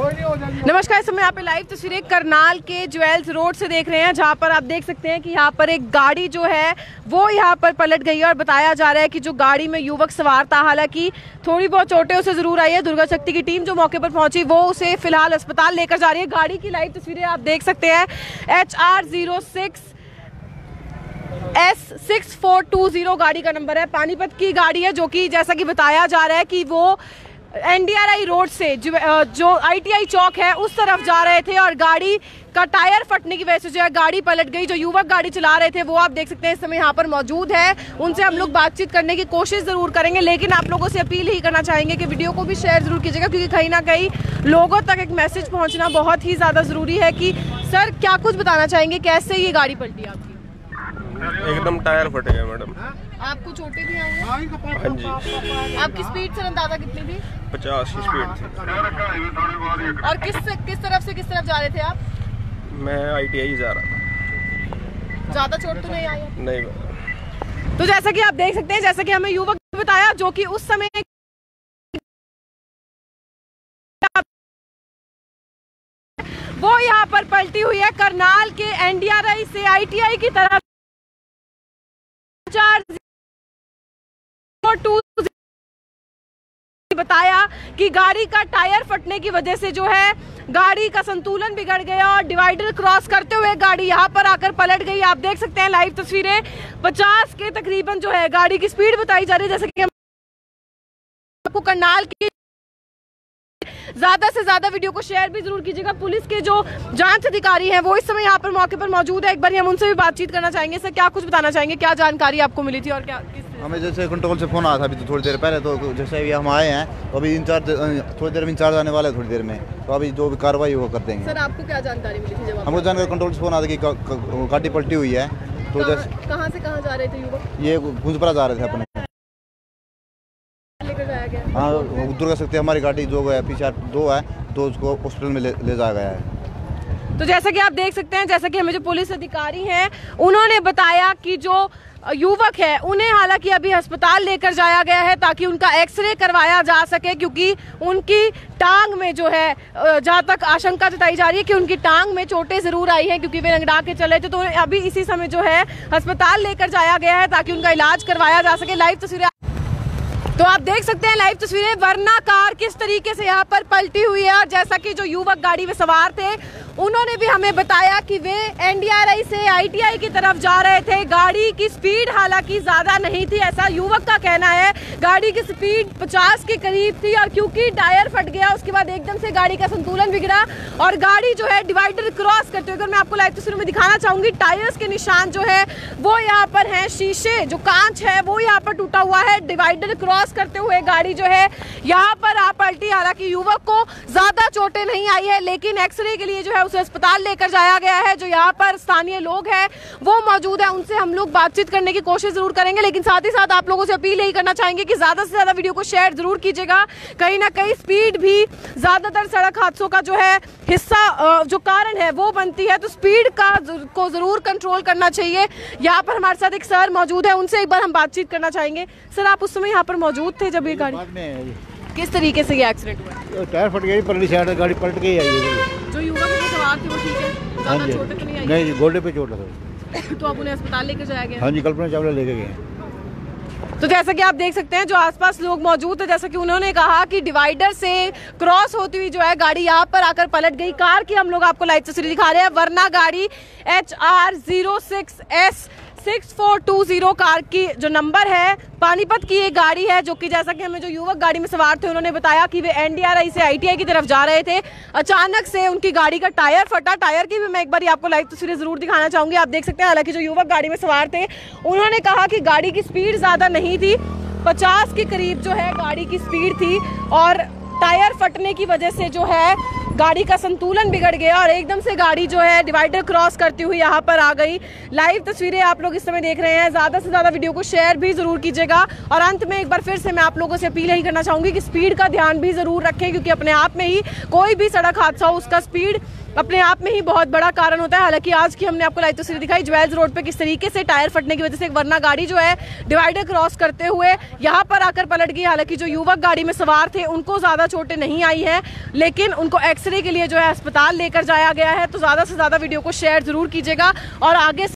नमस्कार, इस समय यहाँ पे लाइव तस्वीरें करनाल के ज्वेल्स रोड से देख रहे हैं, जहाँ पर आप देख सकते हैं कि यहाँ पर एक गाड़ी जो है वो यहाँ पर पलट गई है और बताया जा रहा है कि जो गाड़ी में युवक सवार था, हालांकि थोड़ी बहुत चोटें उसे जरूर आई है। दुर्गा शक्ति की टीम जो मौके पर पहुंची वो उसे फिलहाल अस्पताल लेकर जा रही है। गाड़ी की लाइव तस्वीरें आप देख सकते हैं। HR06S6420 गाड़ी का नंबर है, पानीपत की गाड़ी है, जो कि जैसा कि बताया जा रहा है कि वो NDRI रोड से जो ITI चौक है उस तरफ जा रहे थे और गाड़ी का टायर फटने की वजह से जो है गाड़ी पलट गई। जो युवक गाड़ी चला रहे थे वो आप देख सकते हैं इस समय यहाँ पर मौजूद है, उनसे हम लोग बातचीत करने की कोशिश जरूर करेंगे, लेकिन आप लोगों से अपील ही करना चाहेंगे कि वीडियो को भी शेयर जरूर कीजिएगा, क्योंकि कहीं ना कहीं लोगों तक एक मैसेज पहुँचना बहुत ही ज़्यादा ज़रूरी है। कि सर क्या कुछ बताना चाहेंगे, कैसे ये गाड़ी पलटी आपकी? एकदम टायर फट गया मैडम। आपको चोटें भी आई हैं? हाँ जी। आपकी स्पीड सर अंदाजा कितनी थी? 50 की स्पीड थी। और किस तरफ से किस तरफ जा रहे थे आप? मैं ITI जा रहा था। ज्यादा चोट तो नहीं आई है? नहीं। तो जैसा कि आप देख सकते हैं, जैसा कि हमें युवक ने बताया, जो कि उस समय वो यहाँ पर पलटी हुई है करनाल के NDRI से ITI की तरफ। बताया कि गाड़ी का टायर फटने की वजह से जो है गाड़ी का संतुलन बिगड़ गया और डिवाइडर क्रॉस करते हुए गाड़ी यहाँ पर आकर पलट गई। आप देख सकते हैं लाइव तस्वीरें, 50 के तकरीबन जो है गाड़ी की स्पीड बताई जा रही है। जैसे कि आपको करनाल की ज्यादा से ज्यादा वीडियो को शेयर भी जरूर कीजिएगा। पुलिस के जो जांच अधिकारी हैं वो इस समय यहाँ पर मौके पर मौजूद है, एक बार हम उनसे भी बातचीत करना चाहेंगे। सर क्या कुछ बताना चाहेंगे, क्या जानकारी आपको मिली थी और क्या हमें जैसे कंट्रोल से फोन आया था अभी तो थोड़ी देर पहले, तो जैसे अभी हम आए हैं तो अभी इंचार्ज थोड़ी देर में इंचार्ज आने वाला है, थोड़ी देर में, तो अभी जो भी कार्रवाई वो कर देंगे। सर आपको क्या जानकारी मिली थी? हमको जानकारी कंट्रोल से फोन आया था कि गाड़ी पलटी हुई है। तो जैसे कहाँ से कहाँ जा रहे थे युवक? ये गुंजपरा जा रहे थे अपने। हाँ, दुर्गा शक्ति हमारी गाड़ी जो है पीछे 2 है, तो उसको हॉस्पिटल में ले जाया गया है। तो जैसा कि आप देख सकते हैं, जैसा कि हमें जो पुलिस अधिकारी हैं उन्होंने बताया कि जो युवक है उन्हें हालांकि अभी अस्पताल लेकर जाया गया है ताकि उनका एक्सरे करवाया जा सके, क्योंकि उनकी टांग में जो है जहां तक आशंका जताई जा रही है कि उनकी टांग में चोटें जरूर आई हैं, क्योंकि वे रंगड़ा के चले थे। तो अभी इसी समय जो है अस्पताल लेकर जाया गया है ताकि उनका इलाज करवाया जा सके। लाइव तस्वीरें तो आप देख सकते हैं, लाइव तस्वीरें, वरना कार किस तरीके से यहाँ पर पलटी हुई है। और जैसा कि जो युवक गाड़ी में सवार थे उन्होंने भी हमें बताया कि वे NDRI से ITI की तरफ जा रहे थे। गाड़ी की स्पीड हालांकि ज्यादा नहीं थी, ऐसा युवक का कहना है। गाड़ी की स्पीड 50 के करीब थी और क्योंकि टायर फट गया उसके बाद एकदम से गाड़ी का संतुलन बिगड़ा और गाड़ी जो है डिवाइडर क्रॉस करते हुए, मैं आपको लाइव तस्वीरों में दिखाना चाहूंगी, टायर्स के निशान जो है वो यहाँ पर है, शीशे जो कांच है वो यहाँ पर टूटा हुआ है। डिवाइडर क्रॉस करते हुए गाड़ी जो है यहाँ पर आ पलटी। हालांकि युवक को ज्यादा चोटें नहीं आई है, लेकिन एक्सरे के लिए जो है उसे अस्पताल लेकर जाया गया है। जो यहाँ पर स्थानीय लोग हैं वो मौजूद है, उनसे हम लोग बातचीत करने की कोशिश जरूर करेंगे, लेकिन साथ ही साथ आप लोगों से अपील यही करना चाहेंगे कि ज्यादा से ज्यादा वीडियो को शेयर जरूर कीजिएगा। कहीं ना कहीं स्पीड भी ज्यादातर सड़क हादसों का जो है हिस्सा, जो कारण है वो बनती है, तो स्पीड को जरूर कंट्रोल करना चाहिए। यहाँ पर हमारे साथ एक सर मौजूद है, उनसे एक बार हम बातचीत करना चाहेंगे। सर आप उस समय यहाँ पर मौजूद थे जब ये गाड़ी, किस तरीके से ये एक्सीडेंट हुआ? टायर फट गई, परली साइड गाड़ी पलट गई है। जो युवक के सवार थे वो ठीक है? ज्यादा चोटें तो नहीं आई? नहीं, गोल्डे पे चोट लगा। तो अब उन्हें अस्पताल लेकर जाया गया? हाँ जी, कल्पना चावला लेके गए। तो जैसा कि आप देख सकते हैं, जो आसपास लोग मौजूद है, जैसा कि उन्होंने कहा कि डिवाइडर से क्रॉस होती हुई जो है गाड़ी यहाँ पर आकर पलट गई। कार की हम लोग आपको लाइव तस्वीर दिखा रहे हैं, वरना गाड़ी HR06S6420 कार की जो नंबर है, पानीपत की ये गाड़ी है, जो कि जैसा कि हमें जो युवक गाड़ी में सवार थे उन्होंने बताया कि वे NDRI से ITI की तरफ जा रहे थे। अचानक से उनकी गाड़ी का टायर फटा। टायर की भी मैं एक बार आपको लाइव तस्वीरें जरूर दिखाना चाहूंगी। आप देख सकते हैं, हालांकि जो युवक गाड़ी में सवार थे उन्होंने कहा कि गाड़ी की स्पीड ज्यादा नहीं थी, 50 के करीब जो है गाड़ी की स्पीड थी और टायर फटने की वजह से जो है गाड़ी का संतुलन बिगड़ गया और एकदम से गाड़ी जो है डिवाइडर क्रॉस करती हुई यहाँ पर आ गई। लाइव तस्वीरें आप लोग इस समय देख रहे हैं, ज्यादा से ज्यादा वीडियो को शेयर भी जरूर कीजिएगा। और अंत में एक बार फिर से मैं आप लोगों से अपील यही करना चाहूंगी कि स्पीड का ध्यान भी जरूर रखें, क्योंकि अपने आप में ही कोई भी सड़क हादसा हो उसका स्पीड अपने आप में ही बहुत बड़ा कारण होता है। हालांकि आज की हमने आपको लाइव तस्वीर दिखाई ज्वेल्स रोड पे किस तरीके से टायर फटने की वजह से एक वरना गाड़ी जो है डिवाइडर क्रॉस करते हुए यहाँ पर आकर पलट गई। हालांकि जो युवक गाड़ी में सवार थे उनको ज्यादा चोटें नहीं आई है, लेकिन उनको एक्सरे के लिए जो है अस्पताल लेकर जाया गया है। तो ज्यादा से ज्यादा वीडियो को शेयर जरूर कीजिएगा और आगे